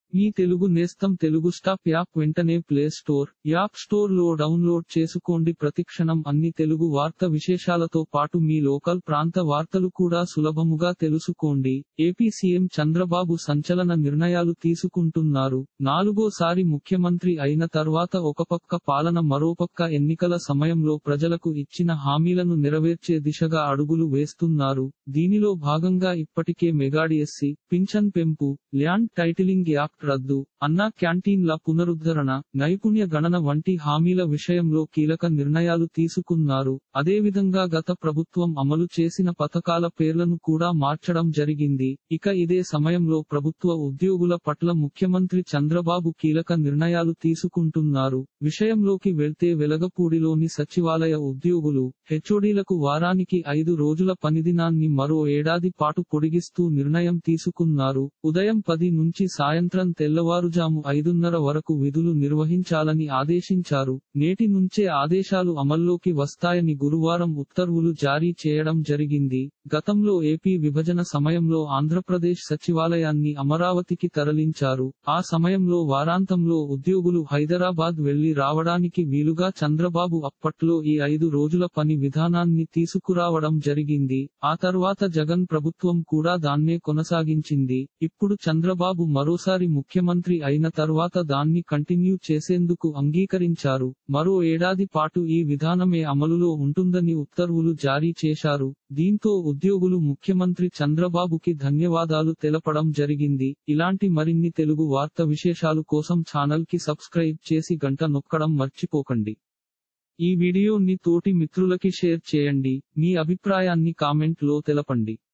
మీ తెలుగు నేస్తం Telugu stop app వెంటనే play store, app store లో డౌన్లోడ్ చేసుకోండి. ప్రతిక్షణం అన్ని తెలుగు వార్త విశేషాలతో పాటు మీ లోకల్ ప్రాంత వార్తలు కూడా సులభముగా తెలుసుకోండి. ఏపీ సీఎం చంద్రబాబు సంచలన నిర్ణయాలు తీసుకుంటున్నారు. నాలుగోసారి ముఖ్యమంత్రి అయిన తర్వాత ఒకపక్క పాలన మరోపక్క ఎన్నికల సమయంలో ప్రజలకు ఇచ్చిన హామీలను నెరవేర్చే దిశగా అడుగులు వేస్తున్నారు. దీనిలో భాగంగా ఇప్పటికే మెగాడిఎస్సి, పింఛన్ పెంపు, ల్యాండ్ టైటిలింగ్ యాక్ట్ రద్దు, అన్నా క్యాంటీన్ల పునరుద్ధరణ, నైపుణ్య గణన వంటి హామీల విషయంలో కీలక నిర్ణయాలు తీసుకున్నారు. అదేవిధంగా గత ప్రభుత్వం అమలు చేసిన పథకాల పేర్లను కూడా మార్చడం జరిగింది. ఇక ఇదే సమయంలో ప్రభుత్వ ఉద్యోగుల పట్ల ముఖ్యమంత్రి చంద్రబాబు కీలక నిర్ణయాలు తీసుకుంటున్నారు. విషయంలోకి వెళ్తే వెలగపూడిలోని సచివాలయ ఉద్యోగులు, హెచ్ఓడీలకు వారానికి 5 రోజుల పనిదినాన్ని మరో ఏడాది పాటు పొడిగిస్తూ నిర్ణయం తీసుకున్నారు. ఉదయం 10 నుంచి సాయంత్రం తెల్లవారుజాము 5:30 వరకు విధులు నిర్వహించాలని ఆదేశించారు. నేటి నుంచే ఆదేశాలు అమల్లోకి వస్తాయని గురువారం ఉత్తర్వులు జారీ చేయడం జరిగింది. గతంలో ఏపీ విభజన సమయంలో ఆంధ్రప్రదేశ్ సచివాలయాన్ని అమరావతికి తరలించారు. ఆ సమయంలో వారాంతంలో ఉద్యోగులు హైదరాబాద్ వెళ్లి రావడానికి వీలుగా చంద్రబాబు అప్పట్లో ఈ 5 రోజుల పని విధానాన్ని తీసుకురావడం జరిగింది. ఆ తర్వాత జగన్ ప్రభుత్వం కూడా దాన్నే కొనసాగించింది. ఇప్పుడు చంద్రబాబు మరోసారి ముఖ్యమంత్రి అయిన తర్వాత దాన్ని కంటిన్యూ చేసేందుకు అంగీకరించారు. మరో ఏడాది పాటు ఈ విధానమే అమలులో ఉంటుందని ఉత్తర్వులు జారీ చేశారు. దీంతో ఉద్యోగులు ముఖ్యమంత్రి చంద్రబాబుకి ధన్యవాదాలు తెలపడం జరిగింది. ఇలాంటి మరిన్ని తెలుగు వార్త విశేషాలు కోసం ఛానల్ కి సబ్స్క్రైబ్ చేసి గంట నొక్కడం మర్చిపోకండి. ఈ వీడియోని తోటి మిత్రులకి షేర్ చేయండి. మీ అభిప్రాయాన్ని కామెంట్ లో తెలపండి.